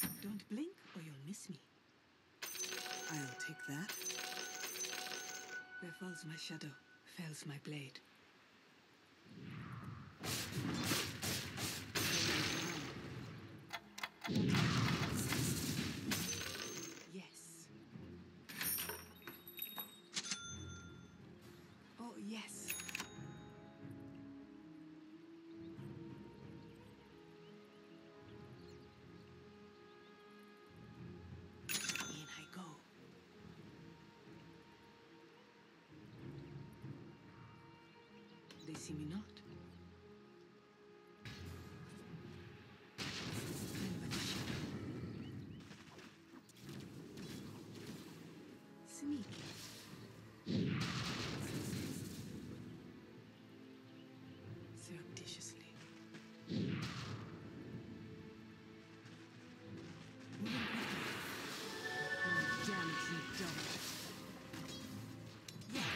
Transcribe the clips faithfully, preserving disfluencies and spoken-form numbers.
Don't blink or you'll miss me. I'll take that. Where falls my shadow, fells my blade. Yes. Oh, yes. In I go. They see me not. I'm but a shadow. Sneaky. Surreptitiously. Moving quickly. Oh, damn it, you double. Yes.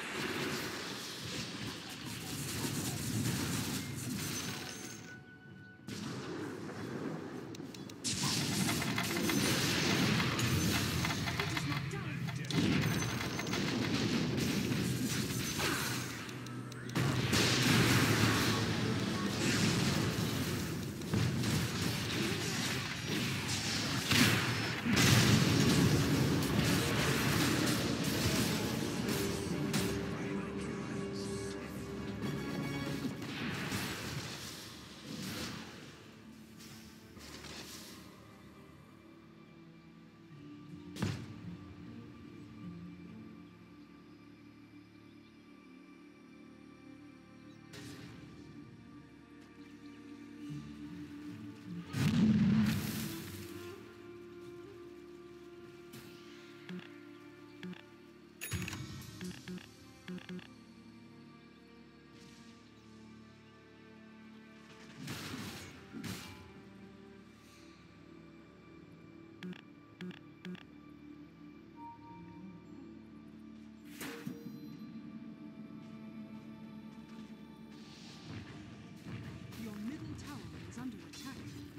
Your middle tower is under attack.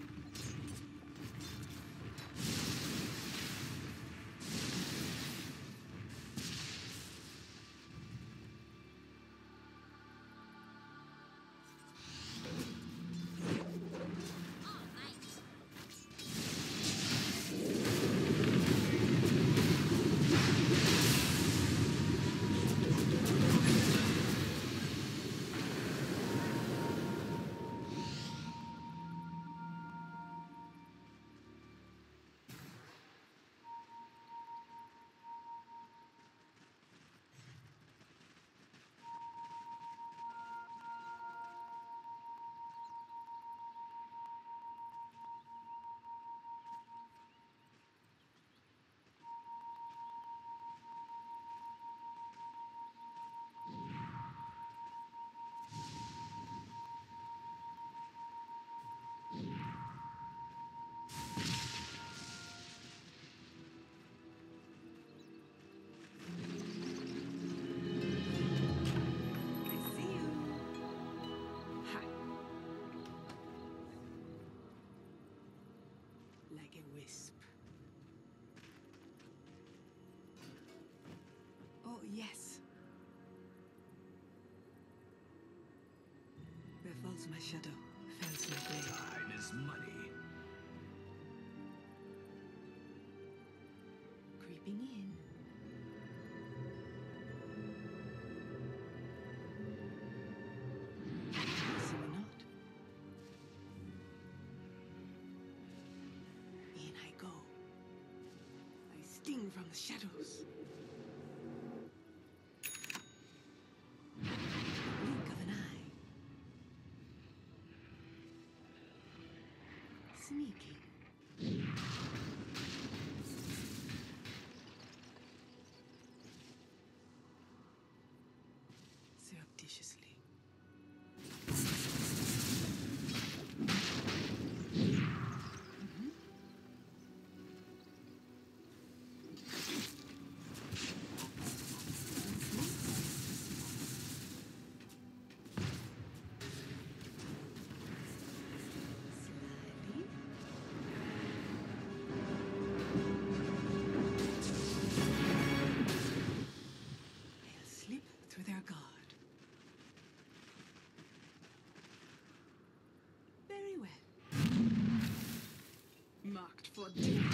I see you. Ha! Like a wisp. Oh, yes. Where falls my shadow, fells my blade. Time is money. Creeping in. See me not. In I go. I sting from the shadows. Blink of an eye. Sneaky. Surreptitiously. Mhm. marked for death.